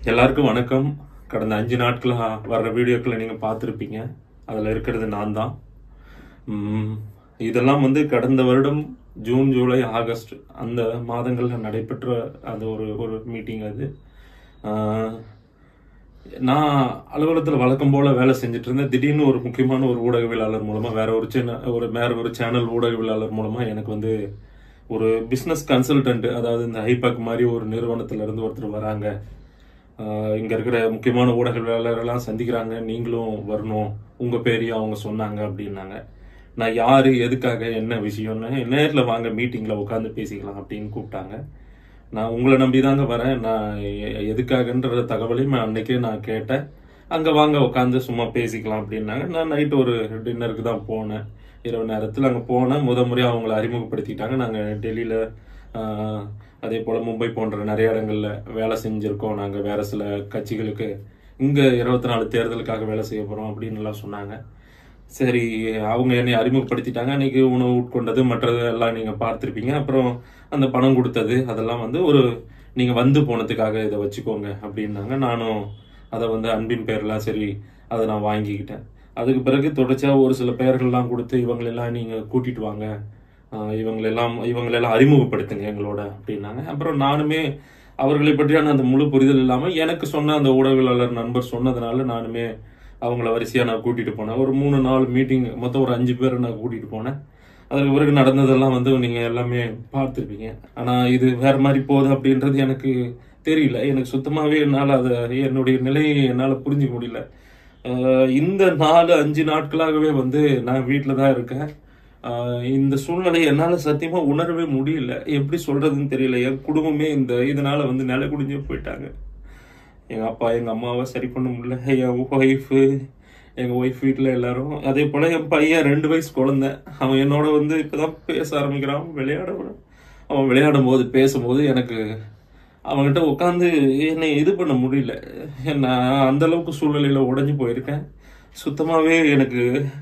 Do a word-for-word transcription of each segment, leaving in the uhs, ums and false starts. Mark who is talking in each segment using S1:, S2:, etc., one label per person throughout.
S1: எல்லாருக்கும் வணக்கம். கடந்த அஞ்சு நாட்களா வர்ற வீடியோக்களை நீங்கள் பார்த்துருப்பீங்க. அதில் இருக்கிறது நான் தான். இதெல்லாம் வந்து கடந்த வருடம் ஜூன், ஜூலை, ஆகஸ்ட் அந்த மாதங்களில் நடைபெற்ற அது ஒரு ஒரு மீட்டிங். அது நான் அலுவலகத்தில் வழக்கம் போல் வேலை செஞ்சுட்டு இருந்தேன். திடீர்னு ஒரு முக்கியமான ஒரு ஊடகவியலாளர் மூலமாக வேற ஒரு சேனல் ஒரு வேற ஒரு சேனல் ஊடகவியலாளர் மூலமாக எனக்கு வந்து ஒரு பிஸ்னஸ் கன்சல்டன்ட், அதாவது இந்த ஹைபேக் மாதிரி ஒரு நிறுவனத்திலிருந்து ஒருத்தர் வராங்க, இங்கே இருக்கிற முக்கியமான ஊடகவியலாளரெல்லாம் சந்திக்கிறாங்க, நீங்களும் வரணும், உங்கள் பேரையும் அவங்க சொன்னாங்க அப்படின்னாங்க. நான் யார், எதுக்காக, என்ன விஷயம்னு நேரில் வாங்க மீட்டிங்கில் உட்காந்து பேசிக்கலாம் அப்படின்னு கூப்பிட்டாங்க. நான் உங்களை நம்பி தாங்க வரேன், நான் எதுக்காகன்ற தகவலையும் அன்னைக்கே நான் கேட்டேன். அங்கே வாங்க உட்காந்து சும்மா பேசிக்கலாம் அப்படின்னாங்க. நான் நைட்டு ஒரு டின்னருக்கு தான் போனேன். இரவு நேரத்தில் அங்கே போனேன். முத முறையாக அவங்கள அறிமுகப்படுத்திட்டாங்க. நாங்கள் டெல்லியில் அதே போல் மும்பை போன்ற நிறைய இடங்களில் வேலை செஞ்சுருக்கோம். நாங்கள் வேறு சில கட்சிகளுக்கு இங்கே இருபத்தி நாலு தேர்தலுக்காக வேலை செய்ய போகிறோம் அப்படின்னு எல்லாம் சொன்னாங்க. சரி, அவங்க என்னை அறிமுகப்படுத்திட்டாங்க. அன்றைக்கி உணவு உட்கொண்டது மற்றது எல்லாம் நீங்கள் பார்த்துருப்பீங்க. அப்புறம் அந்த பணம் கொடுத்தது அதெல்லாம் வந்து ஒரு நீங்கள் வந்து போனதுக்காக இதை வச்சுக்கோங்க அப்படின்னாங்க. நானும் அதை வந்து அன்பின் பேரெலாம் சரி அதை நான் வாங்கிக்கிட்டேன். அதுக்கு பிறகு தொடர்ச்சியாக ஒரு சில பெயர்கள்லாம் கொடுத்து இவங்களெல்லாம் நீங்கள் கூட்டிகிட்டு வாங்க, இவங்களெல்லாம் இவங்களெல்லாம் அறிமுகப்படுத்துங்க எங்களோட அப்படின்னாங்க. அப்புறம் நானுமே அவர்களை பற்றியான அந்த முழு புரிதல் இல்லாமல் எனக்கு சொன்ன அந்த ஊடகவியலாளர் நண்பர் சொன்னதுனால நானுமே அவங்கள வரிசையாக நான் கூட்டிகிட்டு போனேன். ஒரு மூணு நாலு மீட்டிங், மொத்தம் ஒரு அஞ்சு பேரை நான் கூட்டிகிட்டு போனேன். அதுக்கு பிறகு நடந்ததெல்லாம் வந்து நீங்கள் எல்லாமே பார்த்துருப்பீங்க. ஆனால் இது வேறு மாதிரி போகுது அப்படின்றது எனக்கு தெரியல. எனக்கு சுத்தமாகவே என்னால் அதை என்னுடைய நிலையை என்னால் புரிஞ்சிக்க முடியல. இந்த நாலு அஞ்சு நாட்களாகவே வந்து நான் வீட்டில் தான் இருக்கேன். இந்த சூழ்நிலை என்னால் சத்தியமாக உணரவே முடியல. எப்படி சொல்கிறதுன்னு தெரியல. என் குடும்பமே இந்த இதனால் வந்து நிலை குடிஞ்சே போயிட்டாங்க. எங்கள் அப்பா எங்கள் அம்மாவை சரி பண்ண முடியல. என் ஒய்ஃபு எங்கள் ஒய்ஃப் வீட்டில் எல்லாரும், அதே போல் என் பையன் ரெண்டு வயசு குழந்தை, அவன் என்னோட வந்து இப்போ தான் பேச ஆரம்பிக்கிறான், விளையாட அவன் விளையாடும் போது பேசும்போது எனக்கு அவங்ககிட்ட உட்காந்து என்னை இது பண்ண முடியல. நான் அந்தளவுக்கு சூழ்நிலையில் உடஞ்சி போயிருக்கேன். சுத்தமாகவே எனக்கு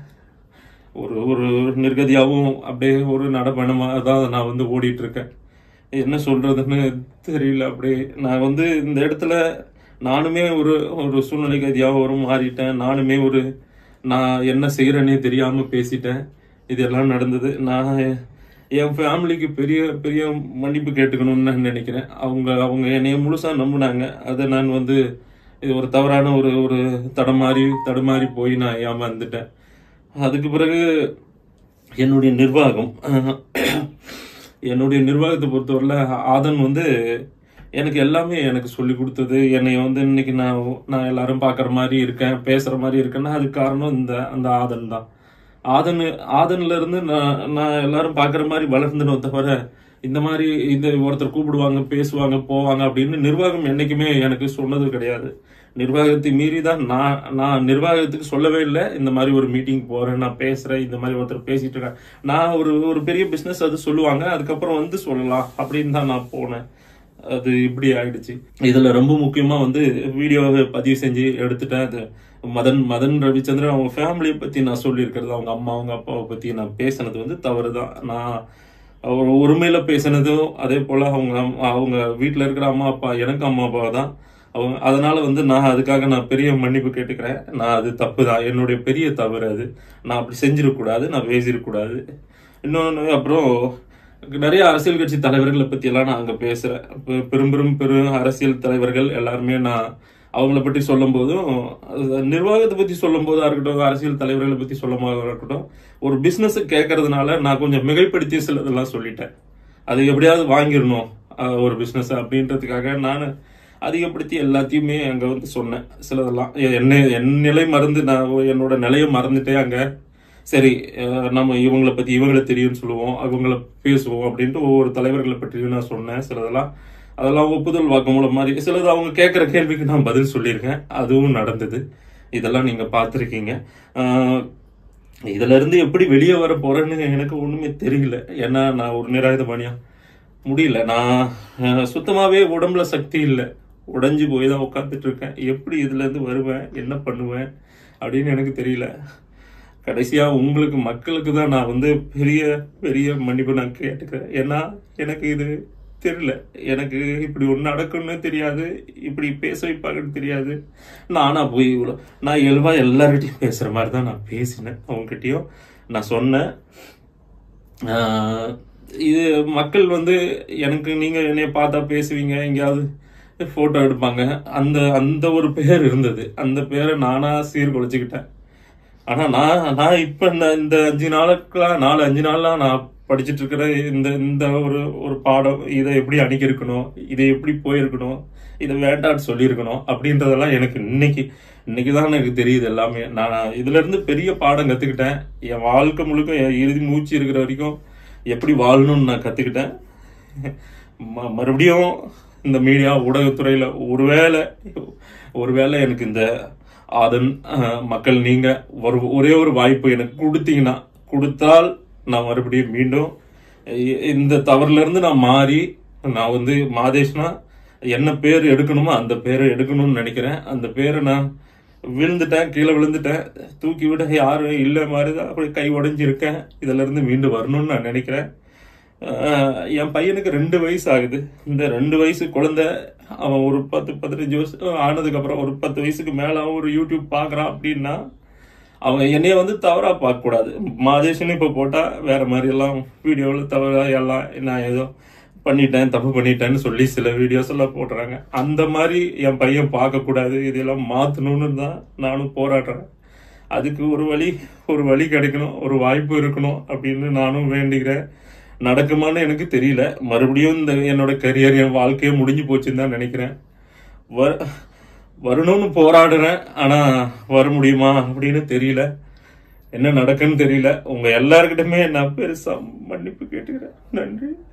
S1: ஒரு ஒரு நிர்கதியாகவும் அப்படியே ஒரு நடப்பயணமாக தான் நான் வந்து ஓடிட்டுருக்கேன். என்ன சொல்கிறதுன்னு தெரியல. அப்படியே நான் வந்து இந்த இடத்துல நானுமே ஒரு ஒரு சூழ்நிலை கதியாக ஒரு மாறிட்டேன். நானுமே ஒரு நான் என்ன செய்கிறேன்னே தெரியாமல் பேசிட்டேன். இதெல்லாம் நடந்தது. நான் என் ஃபேமிலிக்கு பெரிய பெரிய மன்னிப்பு கேட்டுக்கணும்னு நான் நினைக்கிறேன். அவங்க அவங்க என்னைய முழுசாக நம்பினாங்க. அதை நான் வந்து இது ஒரு தவறான ஒரு ஒரு தடமாறி தடுமாறி போய் நான் ஏமாந்துட்டேன். அதுக்கு பிறகு என்னுடைய நிர்வாகம் என்னுடைய நிர்வாகத்தை பொறுத்தவரையில் ஆதன் வந்து எனக்கு எல்லாமே எனக்கு சொல்லி கொடுத்தது. என்னை வந்து இன்னைக்கு நான் நான் எல்லாரும் பார்க்குற மாதிரி இருக்கேன், பேசுகிற மாதிரி இருக்கேன்னா அதுக்கு காரணம் இந்த அந்த ஆதன் தான். ஆதன் ஆதன்ல இருந்து நான் நான் எல்லாரும் பார்க்குற மாதிரி வளர்ந்துனோ தவிர இந்த மாதிரி இந்த ஒருத்தர் கூப்பிடுவாங்க, பேசுவாங்க, போவாங்க அப்படின்னு நிர்வாகம் என்றைக்குமே எனக்கு சொன்னது கிடையாது. நிர்வாகத்தை மீறி தான் நான் நான் நிர்வாகத்துக்கு சொல்லவே இல்லை இந்த மாதிரி ஒரு மீட்டிங் போகிறேன், நான் பேசுகிறேன், இந்த மாதிரி ஒருத்தர் பேசிகிட்டு இருக்கேன். நான் ஒரு ஒரு பெரிய பிஸ்னஸ் அது சொல்லுவாங்க, அதுக்கப்புறம் வந்து சொல்லலாம் அப்படின்னு தான் நான் போனேன். அது இப்படி ஆயிடுச்சு. இதில் ரொம்ப முக்கியமாக வந்து வீடியோவை பதிவு செஞ்சு எடுத்துட்டேன். அது மதன் மதன் ரவிச்சந்திரன் அவங்க ஃபேமிலியை பற்றி நான் சொல்லியிருக்கிறது, அவங்க அம்மா அவங்க அப்பாவை பற்றி நான் பேசினது வந்து தவறு தான். நான் அவர் உரிமையில் பேசினதும் அதே போல் அவங்க அவங்க வீட்டில் இருக்கிற அம்மா அப்பா எனக்கு அம்மா அப்பா தான் அவங்க. அதனால வந்து நான் அதுக்காக நான் பெரிய மன்னிப்பு கேட்டுக்கிறேன். நான் அது தப்பு தான், என்னுடைய பெரிய தவறு அது. நான் அப்படி செஞ்சிடக்கூடாது, நான் பேசிடக்கூடாது. இன்னொன்று, அப்புறம் நிறைய அரசியல் கட்சி தலைவர்களை பற்றி எல்லாம் நான் அங்கே பேசுகிறேன். இப்போ பெரும் பெரும் பெரும் அரசியல் தலைவர்கள் எல்லாருமே நான் அவங்கள பற்றி சொல்லும் போதும், நிர்வாகத்தை பற்றி சொல்லும் போதா இருக்கட்டும், அரசியல் தலைவர்களை பற்றி சொல்லும் போதாக இருக்கட்டும், ஒரு பிஸ்னஸை கேட்கறதுனால நான் கொஞ்சம் மிகைப்படுத்தி சிலதெல்லாம் சொல்லிட்டேன். அது எப்படியாவது வாங்கிடணும் ஒரு பிஸ்னஸ் அப்படின்றதுக்காக நான் அதிகப்படுத்தி எல்லாத்தையுமே அங்கே வந்து சொன்னேன். சிலதெல்லாம் என்ன என் நிலை மறந்து நான் என்னோட நிலையை மறந்துட்டே அங்கே சரி நம்ம இவங்களை பற்றி இவங்களை தெரியும்னு சொல்லுவோம், அவங்கள பேசுவோம் அப்படின்ட்டு ஒவ்வொரு தலைவர்களை பற்றியும் நான் சொன்னேன். சிலதெல்லாம் அதெல்லாம் ஒப்புதல் வாக்குமூலம் மாதிரி, சிலது அவங்க கேட்குற கேள்விக்கு நான் பதில் சொல்லியிருக்கேன், அதுவும் நடந்தது. இதெல்லாம் நீங்கள் பார்த்துருக்கீங்க. இதில் இருந்து எப்படி வெளியே வர போகிறேன்னு எனக்கு ஒன்றுமே தெரியல. ஏன்னா நான் ஒரு நிராயுதபாணியாக முடியல. நான் சுத்தமாகவே உடம்புல சக்தி இல்லை, உடஞ்சி போய் தான் உட்காந்துட்டு இருக்கேன். எப்படி இதுலேருந்து வருவேன், என்ன பண்ணுவேன் அப்படின்னு எனக்கு தெரியல. கடைசியாக உங்களுக்கு மக்களுக்கு தான் நான் வந்து பெரிய பெரிய மன்னிப்பு நான் கேட்டுக்கிறேன். ஏன்னா எனக்கு இது தெரியல. எனக்கு இப்படி ஒன்று நடக்குன்னு தெரியாது, இப்படி பேச வைப்பாங்கன்னு தெரியாது. நானா போய் இவ்வளோ நான் இயல்பா எல்லார்கிட்டையும் பேசுற மாதிரி தான் நான் பேசினேன். அவங்ககிட்டயும் நான் சொன்னேன். இது மக்கள் வந்து எனக்கு நீங்க என்னைய பார்த்தா பேசுவீங்க, எங்கேயாவது போட்டோ எடுப்பாங்க, அந்த அந்த ஒரு பேர் இருந்தது. அந்த பேரை நானா சீர்குலைச்சுக்கிட்டேன். ஆனா நான் நான் இப்ப இந்த அஞ்சு நாளுக்குலாம் நாலு அஞ்சு நாள்லாம் நான் படிச்சுட்டு இருக்கிற இந்த இந்த ஒரு ஒரு பாடம், இதை எப்படி அணுகிருக்கணும், இதை எப்படி போயிருக்கணும், இதை வேண்டான்னு சொல்லியிருக்கணும் அப்படின்றதெல்லாம் எனக்கு இன்னைக்கு இன்னைக்குதான் எனக்கு தெரியுது எல்லாமே. நான் இதுல இருந்து பெரிய பாடம் கத்துக்கிட்டேன். என் வாழ்க்கை முழுக்க என் இறுதி மூச்சு இருக்கிற வரைக்கும் எப்படி வாழணும்னு நான் கத்துக்கிட்டேன். மறுபடியும் இந்த மீடியா ஊடகத்துறையில ஒருவேளை ஒருவேளை எனக்கு இந்த அதன் மக்கள் நீங்க ஒரு ஒரே ஒரு வாய்ப்பு எனக்கு கொடுத்தீங்கன்னா, கொடுத்தால் நான் மறுபடியும் மீண்டும் இந்த தவறுல இருந்து நான் மாறி, நான் வந்து மாதேஷ்னா என்ன பேர் எடுக்கணுமோ அந்த பேரை எடுக்கணும்னு நினைக்கிறேன். அந்த பேரை நான் விழுந்துட்டேன், கீழே விழுந்துட்டேன், தூக்கி விட யாரும் இல்லை மாதிரிதான் அப்படி கை உடைஞ்சிருக்கேன். இதுல இருந்து மீண்டு வரணும்னு நான் நினைக்கிறேன். என் பையனுக்கு ரெண்டு வயசு ஆகுது. இந்த ரெண்டு வயசு குழந்தை அவன் ஒரு பத்து பதினஞ்சு வருஷம் ஆனதுக்கு அப்புறம் ஒரு பத்து வயசுக்கு மேல அவன் ஒரு யூடியூப் பாக்குறான் அப்படின்னா அவங்க என்னைய வந்து தவறா பார்க்க கூடாது. மாதேஷன் இப்ப போட்டா வேற மாதிரி எல்லாம் வீடியோவில் தவறா எல்லாம் நான் ஏதோ பண்ணிட்டேன், தப்பு பண்ணிட்டேன்னு சொல்லி சில வீடியோஸ் எல்லாம் போடுறாங்க. அந்த மாதிரி என் பையன் பார்க்க கூடாது, இதெல்லாம் மாத்தணும்னு தான் நானும் போராடுறேன். அதுக்கு ஒரு வழி ஒரு வழி கிடைக்கணும், ஒரு வாய்ப்பு இருக்கணும் அப்படின்னு நானும் வேண்டிக்கிறேன். நடக்குமான்னு எனக்கு தெரியல. மறுபடியும் இந்த என்னோட கரியர், என் வாழ்க்கையே முடிஞ்சு போச்சுன்னு தான் நினைக்கிறேன். வ வரணும்னு போராடுறேன். ஆனா வர முடியுமா அப்படின்னு தெரியல. என்ன நடக்குன்னு தெரியல. உங்க எல்லாருக்கிட்டுமே நான் பெருசா மன்னிப்பு கேட்டுக்கிறேன். நன்றி.